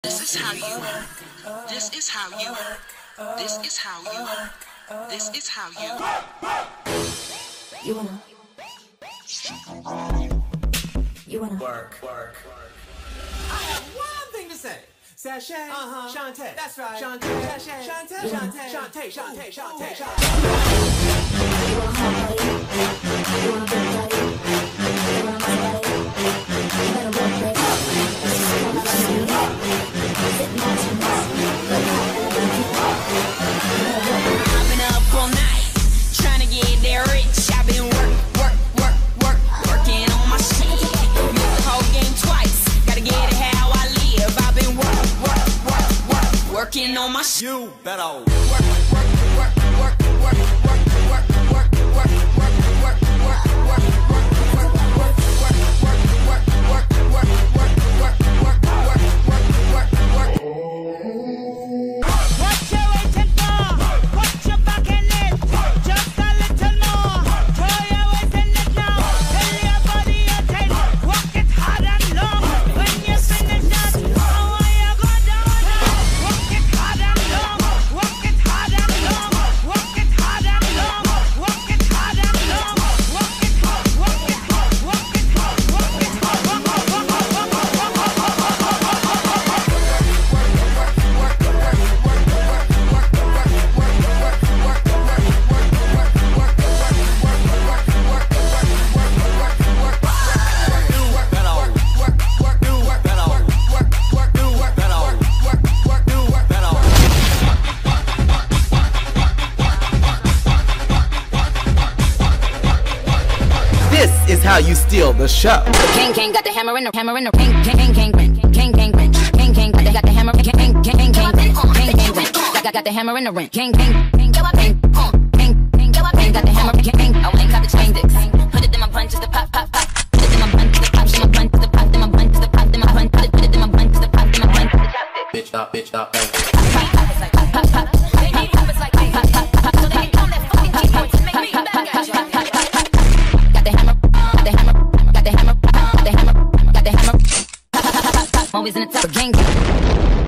This is how you. This is how you. This is how you. This is how you. You wanna work. I have one thing to say. Sashay, Shantae, that's right. Shantae, Sashay, Shantae, Shantae, Shantae, Shantae, Shantae, Shantae. You want a hot body? You want a big body? You want a hot body? You better work, baby. I've been up all night, trying to get there rich. I've been working on my shit. Missed the whole game twice, gotta get it how I live. I've been working on my shit. You better how you steal the show. King got the hammer in the ring. King got the hammer. King got the hammer in the ring. King got the hammer. I ain't got the chain dicks. Put it in my punches to pop. Put it in my punches to pop. Then my punch to the pop. Then my punch to the pop. Then my punch. Put it in my punch to the pop. Then my punch to the chopstick. Bitch stop. Always in the top of gang.